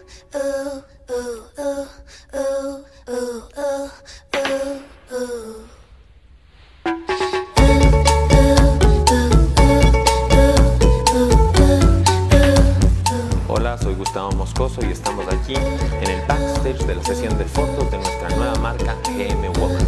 Hola, soy Gustavo Moscoso y estamos aquí en el backstage de la sesión de fotos de nuestra nueva marca GM Woman.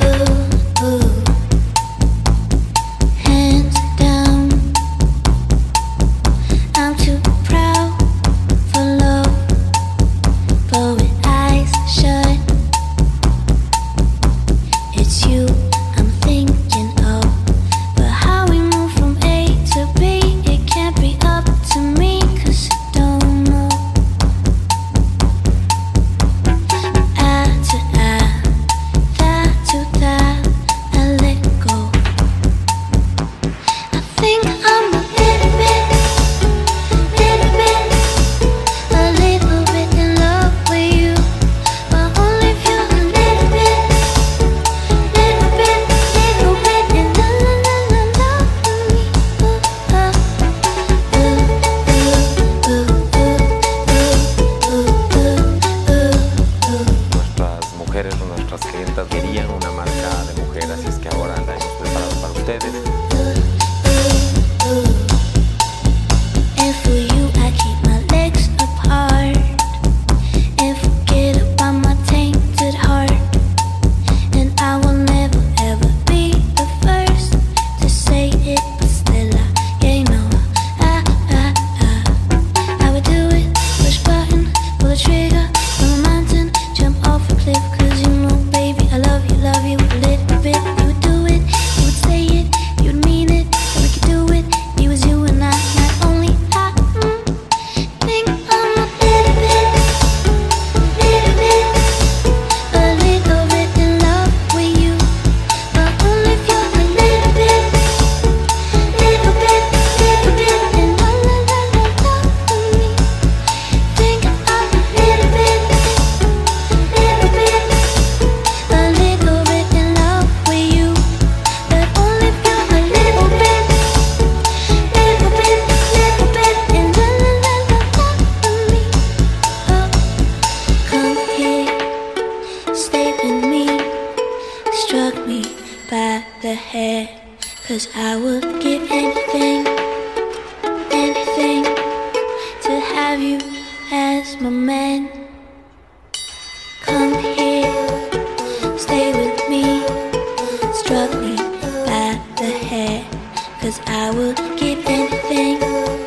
Nuestras clientas querían una marca de mujer, así es que ahora la hemos preparado para ustedes. Struck me by the head, 'cause I would give anything, anything to have you as my man. Come here, stay with me. Struck me by the head, 'cause I would give anything.